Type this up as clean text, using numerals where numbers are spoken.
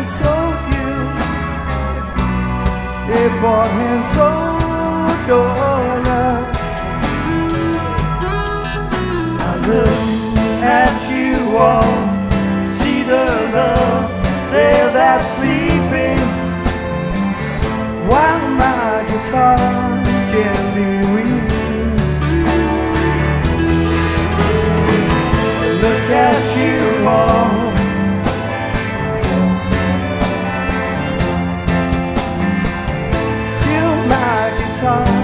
and sold you. They bought and sold your love. I look at you all, see the love there that's sleeping, while my guitar gently weeps. Look at you all, still my guitar